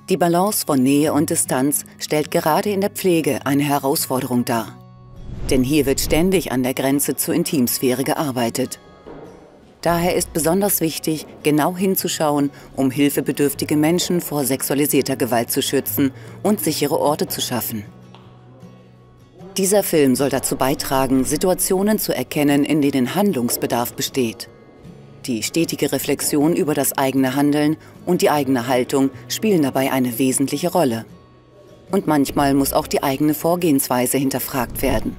Die Balance von Nähe und Distanz stellt gerade in der Pflege eine Herausforderung dar. Denn hier wird ständig an der Grenze zur Intimsphäre gearbeitet. Daher ist besonders wichtig, genau hinzuschauen, um hilfebedürftige Menschen vor sexualisierter Gewalt zu schützen und sichere Orte zu schaffen. Dieser Film soll dazu beitragen, Situationen zu erkennen, in denen Handlungsbedarf besteht. Die stetige Reflexion über das eigene Handeln und die eigene Haltung spielen dabei eine wesentliche Rolle. Und manchmal muss auch die eigene Vorgehensweise hinterfragt werden.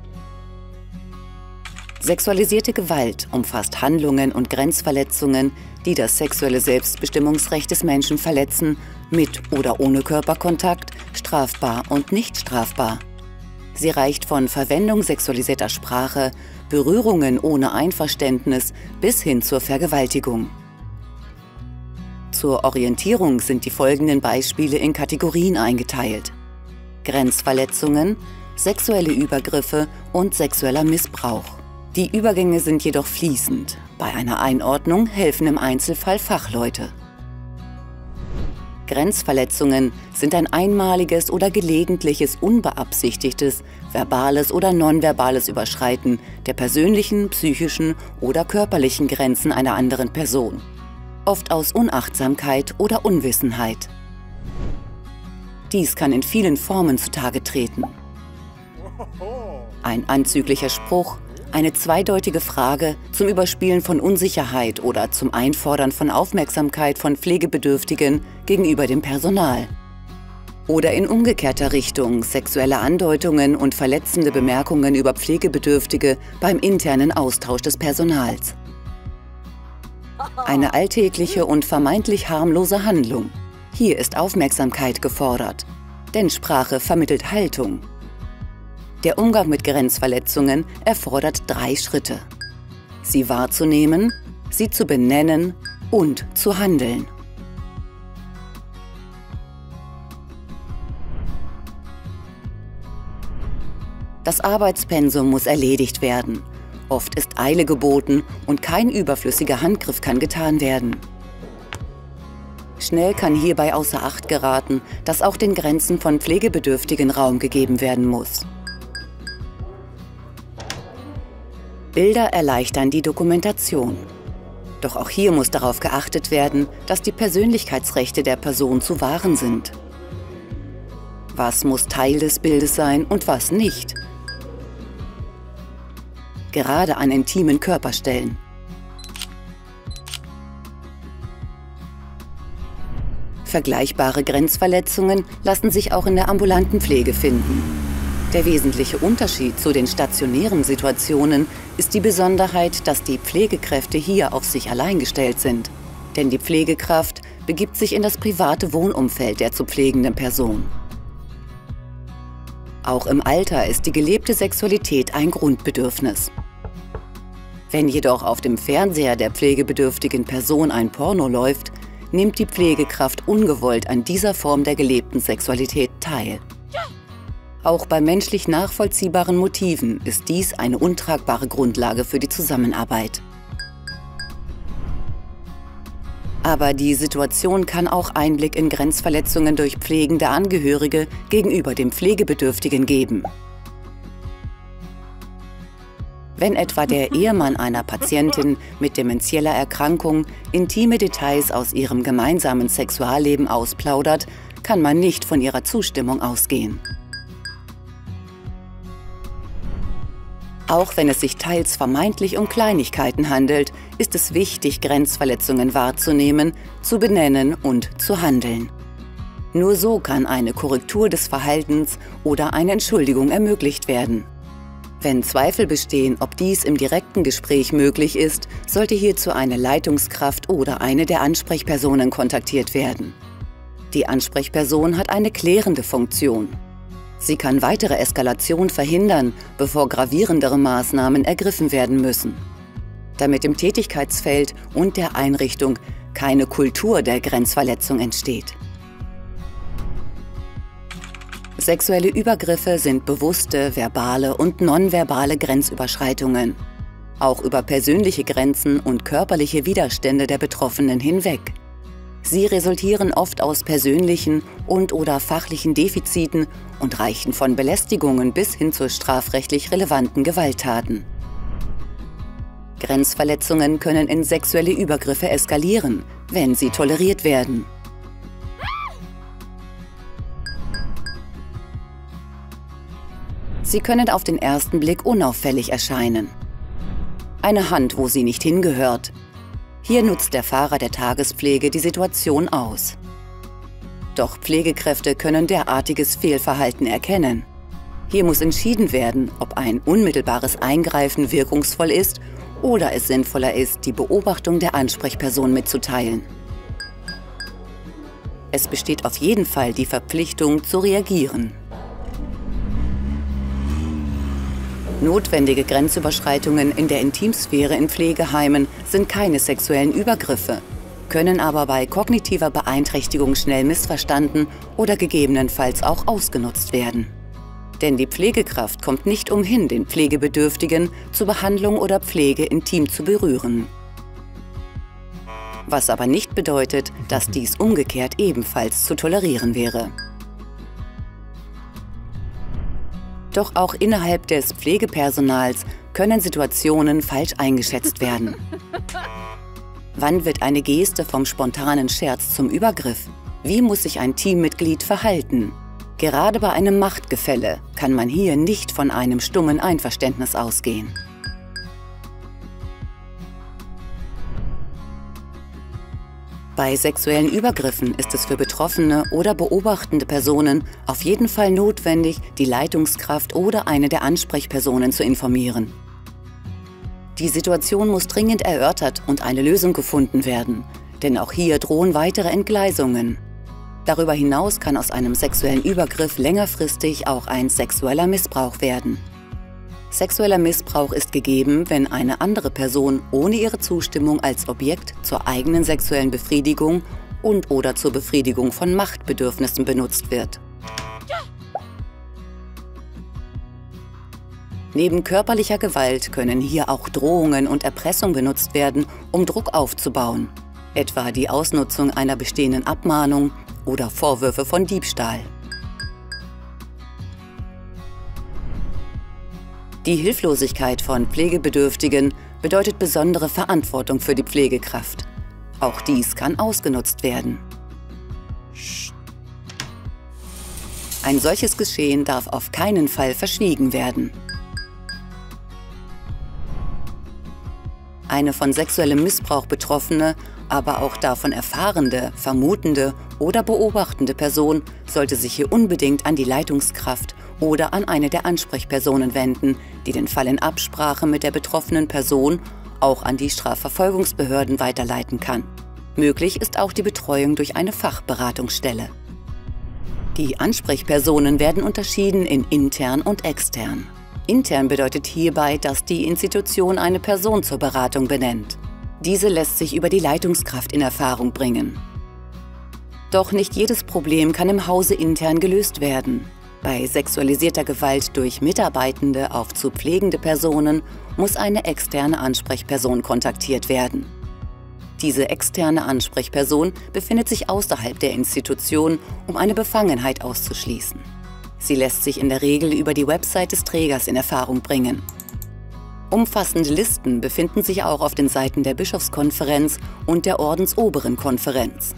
Sexualisierte Gewalt umfasst Handlungen und Grenzverletzungen, die das sexuelle Selbstbestimmungsrecht des Menschen verletzen, mit oder ohne Körperkontakt, strafbar und nicht strafbar. Sie reicht von Verwendung sexualisierter Sprache, Berührungen ohne Einverständnis bis hin zur Vergewaltigung. Zur Orientierung sind die folgenden Beispiele in Kategorien eingeteilt: Grenzverletzungen, sexuelle Übergriffe und sexueller Missbrauch. Die Übergänge sind jedoch fließend. Bei einer Einordnung helfen im Einzelfall Fachleute. Grenzverletzungen sind ein einmaliges oder gelegentliches unbeabsichtigtes, verbales oder nonverbales Überschreiten der persönlichen, psychischen oder körperlichen Grenzen einer anderen Person, oft aus Unachtsamkeit oder Unwissenheit. Dies kann in vielen Formen zutage treten. Ein anzüglicher Spruch, eine zweideutige Frage zum Überspielen von Unsicherheit oder zum Einfordern von Aufmerksamkeit von Pflegebedürftigen gegenüber dem Personal. Oder in umgekehrter Richtung sexuelle Andeutungen und verletzende Bemerkungen über Pflegebedürftige beim internen Austausch des Personals. Eine alltägliche und vermeintlich harmlose Handlung. Hier ist Aufmerksamkeit gefordert, denn Sprache vermittelt Haltung. Der Umgang mit Grenzverletzungen erfordert 3 Schritte: sie wahrzunehmen, sie zu benennen und zu handeln. Das Arbeitspensum muss erledigt werden. Oft ist Eile geboten und kein überflüssiger Handgriff kann getan werden. Schnell kann hierbei außer Acht geraten, dass auch den Grenzen von Pflegebedürftigen Raum gegeben werden muss. Bilder erleichtern die Dokumentation. Doch auch hier muss darauf geachtet werden, dass die Persönlichkeitsrechte der Person zu wahren sind. Was muss Teil des Bildes sein und was nicht? Gerade an intimen Körperstellen. Vergleichbare Grenzverletzungen lassen sich auch in der ambulanten Pflege finden. Der wesentliche Unterschied zu den stationären Situationen ist die Besonderheit, dass die Pflegekräfte hier auf sich allein gestellt sind. Denn die Pflegekraft begibt sich in das private Wohnumfeld der zu pflegenden Person. Auch im Alter ist die gelebte Sexualität ein Grundbedürfnis. Wenn jedoch auf dem Fernseher der pflegebedürftigen Person ein Porno läuft, nimmt die Pflegekraft ungewollt an dieser Form der gelebten Sexualität teil. Auch bei menschlich nachvollziehbaren Motiven ist dies eine untragbare Grundlage für die Zusammenarbeit. Aber die Situation kann auch Einblick in Grenzverletzungen durch pflegende Angehörige gegenüber dem Pflegebedürftigen geben. Wenn etwa der Ehemann einer Patientin mit demenzieller Erkrankung intime Details aus ihrem gemeinsamen Sexualleben ausplaudert, kann man nicht von ihrer Zustimmung ausgehen. Auch wenn es sich teils vermeintlich um Kleinigkeiten handelt, ist es wichtig, Grenzverletzungen wahrzunehmen, zu benennen und zu handeln. Nur so kann eine Korrektur des Verhaltens oder eine Entschuldigung ermöglicht werden. Wenn Zweifel bestehen, ob dies im direkten Gespräch möglich ist, sollte hierzu eine Leitungskraft oder eine der Ansprechpersonen kontaktiert werden. Die Ansprechperson hat eine klärende Funktion. Sie kann weitere Eskalation verhindern, bevor gravierendere Maßnahmen ergriffen werden müssen. Damit im Tätigkeitsfeld und der Einrichtung keine Kultur der Grenzverletzung entsteht. Sexuelle Übergriffe sind bewusste, verbale und nonverbale Grenzüberschreitungen. Auch über persönliche Grenzen und körperliche Widerstände der Betroffenen hinweg. Sie resultieren oft aus persönlichen und/oder fachlichen Defiziten und reichen von Belästigungen bis hin zu strafrechtlich relevanten Gewalttaten. Grenzverletzungen können in sexuelle Übergriffe eskalieren, wenn sie toleriert werden. Sie können auf den ersten Blick unauffällig erscheinen. Eine Hand, wo sie nicht hingehört. Hier nutzt der Fahrer der Tagespflege die Situation aus. Doch Pflegekräfte können derartiges Fehlverhalten erkennen. Hier muss entschieden werden, ob ein unmittelbares Eingreifen wirkungsvoll ist oder es sinnvoller ist, die Beobachtung der Ansprechperson mitzuteilen. Es besteht auf jeden Fall die Verpflichtung, zu reagieren. Notwendige Grenzüberschreitungen in der Intimsphäre in Pflegeheimen sind keine sexuellen Übergriffe, können aber bei kognitiver Beeinträchtigung schnell missverstanden oder gegebenenfalls auch ausgenutzt werden. Denn die Pflegekraft kommt nicht umhin, den Pflegebedürftigen zur Behandlung oder Pflege intim zu berühren. Was aber nicht bedeutet, dass dies umgekehrt ebenfalls zu tolerieren wäre. Doch auch innerhalb des Pflegepersonals können Situationen falsch eingeschätzt werden. Wann wird eine Geste vom spontanen Scherz zum Übergriff? Wie muss sich ein Teammitglied verhalten? Gerade bei einem Machtgefälle kann man hier nicht von einem stummen Einverständnis ausgehen. Bei sexuellen Übergriffen ist es für betroffene oder beobachtende Personen auf jeden Fall notwendig, die Leitungskraft oder eine der Ansprechpersonen zu informieren. Die Situation muss dringend erörtert und eine Lösung gefunden werden, denn auch hier drohen weitere Entgleisungen. Darüber hinaus kann aus einem sexuellen Übergriff längerfristig auch ein sexueller Missbrauch werden. Sexueller Missbrauch ist gegeben, wenn eine andere Person ohne ihre Zustimmung als Objekt zur eigenen sexuellen Befriedigung und/oder zur Befriedigung von Machtbedürfnissen benutzt wird. Neben körperlicher Gewalt können hier auch Drohungen und Erpressung benutzt werden, um Druck aufzubauen, etwa die Ausnutzung einer bestehenden Abmahnung oder Vorwürfe von Diebstahl. Die Hilflosigkeit von Pflegebedürftigen bedeutet besondere Verantwortung für die Pflegekraft. Auch dies kann ausgenutzt werden. Ein solches Geschehen darf auf keinen Fall verschwiegen werden. Eine von sexuellem Missbrauch betroffene, aber auch davon erfahrende, vermutende oder beobachtende Person sollte sich hier unbedingt an die Leitungskraft oder an eine der Ansprechpersonen wenden, die den Fall in Absprache mit der betroffenen Person auch an die Strafverfolgungsbehörden weiterleiten kann. Möglich ist auch die Betreuung durch eine Fachberatungsstelle. Die Ansprechpersonen werden unterschieden in intern und extern. Intern bedeutet hierbei, dass die Institution eine Person zur Beratung benennt. Diese lässt sich über die Leitungskraft in Erfahrung bringen. Doch nicht jedes Problem kann im Hause intern gelöst werden. Bei sexualisierter Gewalt durch Mitarbeitende auf zu pflegende Personen muss eine externe Ansprechperson kontaktiert werden. Diese externe Ansprechperson befindet sich außerhalb der Institution, um eine Befangenheit auszuschließen. Sie lässt sich in der Regel über die Website des Trägers in Erfahrung bringen. Umfassende Listen befinden sich auch auf den Seiten der Bischofskonferenz und der Ordensoberen Konferenz.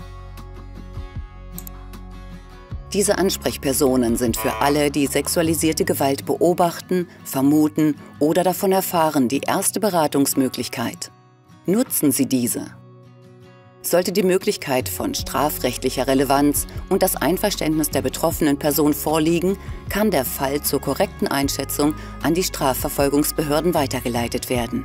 Diese Ansprechpersonen sind für alle, die sexualisierte Gewalt beobachten, vermuten oder davon erfahren, die erste Beratungsmöglichkeit. Nutzen Sie diese. Sollte die Möglichkeit von strafrechtlicher Relevanz und das Einverständnis der betroffenen Person vorliegen, kann der Fall zur korrekten Einschätzung an die Strafverfolgungsbehörden weitergeleitet werden.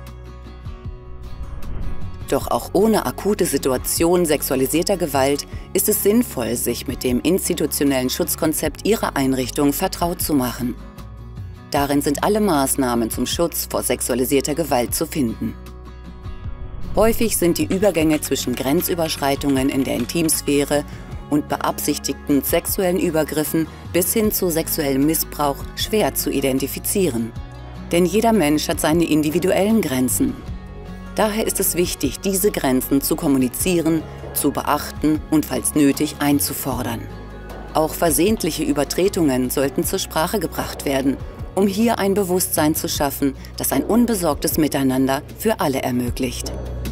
Doch auch ohne akute Situation sexualisierter Gewalt ist es sinnvoll, sich mit dem institutionellen Schutzkonzept Ihrer Einrichtung vertraut zu machen. Darin sind alle Maßnahmen zum Schutz vor sexualisierter Gewalt zu finden. Häufig sind die Übergänge zwischen Grenzüberschreitungen in der Intimsphäre und beabsichtigten sexuellen Übergriffen bis hin zu sexuellem Missbrauch schwer zu identifizieren. Denn jeder Mensch hat seine individuellen Grenzen. Daher ist es wichtig, diese Grenzen zu kommunizieren, zu beachten und falls nötig einzufordern. Auch versehentliche Übertretungen sollten zur Sprache gebracht werden, um hier ein Bewusstsein zu schaffen, das ein unbesorgtes Miteinander für alle ermöglicht.